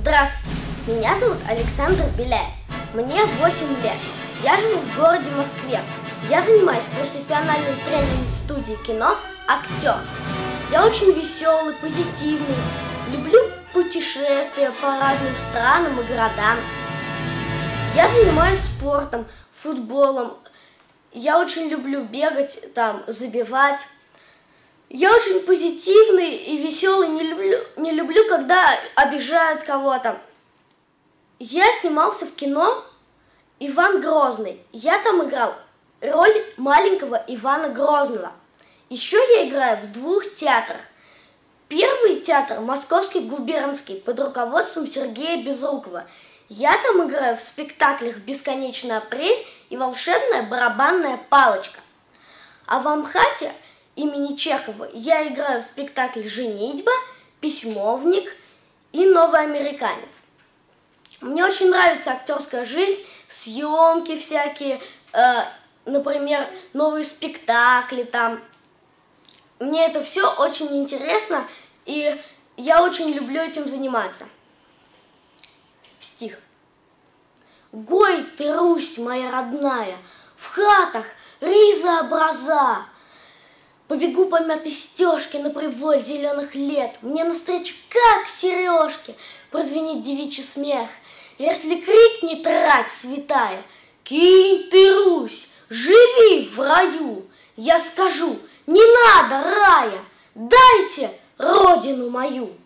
Здравствуйте, меня зовут Александр Беляев, мне 8 лет, я живу в городе Москве. Я занимаюсь в профессиональной тренинговой студии кино «Актер». Я очень веселый, позитивный, люблю путешествия по разным странам и городам. Я занимаюсь спортом, футболом, я очень люблю бегать, забивать. Я очень позитивный и веселый, не люблю, когда обижают кого-то. Я снимался в кино «Иван Грозный». Я там играл роль маленького Ивана Грозного. Еще я играю в 2 театрах. Первый театр Московский губернский под руководством Сергея Безрукова. Я там играю в спектаклях «Бесконечный апрель» и «Волшебная барабанная палочка». А в Амхате имени Чехова я играю в спектакле «Женитьба», «Письмовник» и «Новый американец». Мне очень нравится актерская жизнь, съемки всякие, например, новые спектакли там. Мне это все очень интересно, и я очень люблю этим заниматься. Стих. Гой ты, Русь моя родная, в хатах риза образа. Побегу по мятой стежке на приволь зеленых лет, мне навстречу, как сережки, прозвенит девичий смех. Если крикнет рать святая, кинь ты, Русь, живи в раю, я скажу, не надо рая, дайте родину мою.